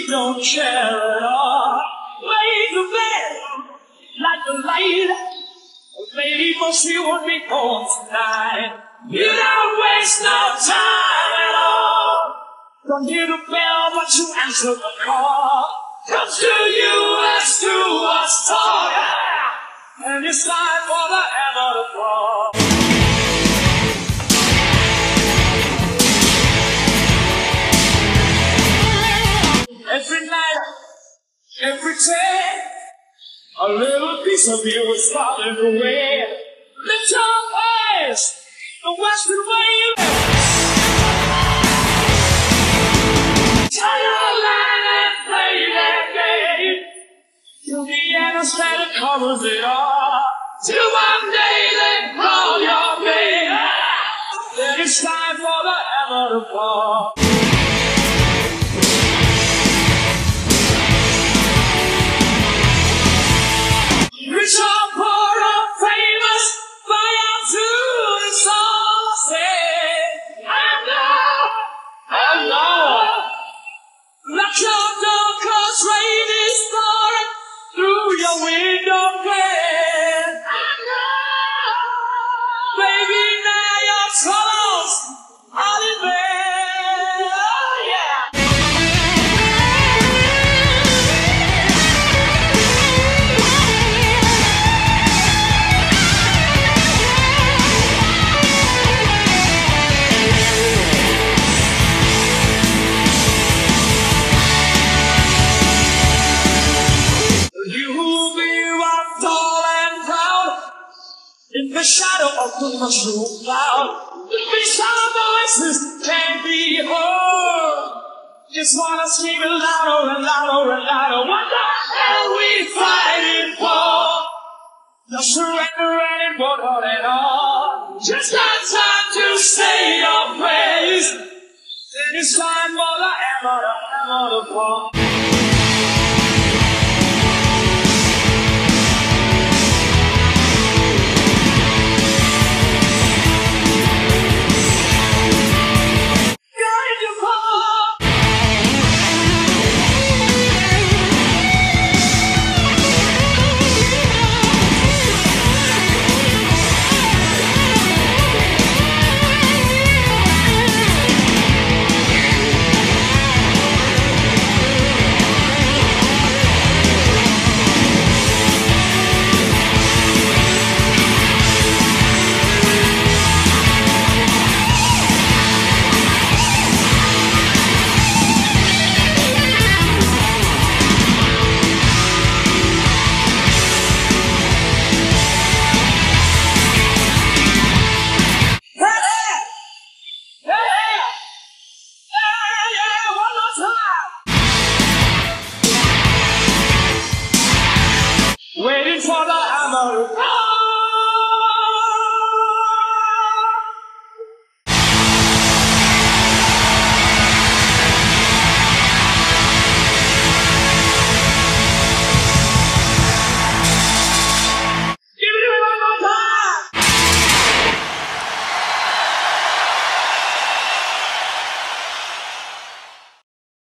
she don't care at all. Wait the bed like the light. Baby, for she won't be home tonight. You don't waste no time at all. Don't hear the bell, but you answer the call. Comes to you as to us talk. And it's time for the hammer to fall. Every night, every day, a little piece of you is falling away. Lift your eyes, the western wave. Tie your line and play that game. Till the anesthetic covers it all. Till one day they call your name. Then it's time for the hammer to fall. Rich or poor or famous, fly out to the song. Say, I know. Lock your door, 'cause rain is pouring through your window pane. Baby, now your troubles are in vain. Oh, yeah. In the shadow of the mushroom cloud, these our voices can't be heard. Just wanna scream it louder and louder and louder. What the hell we fighting for? No surrender and it won't hurt at all. Just got time to say your praise. Then it's time for the hammer to fall. Waiting for the hammer.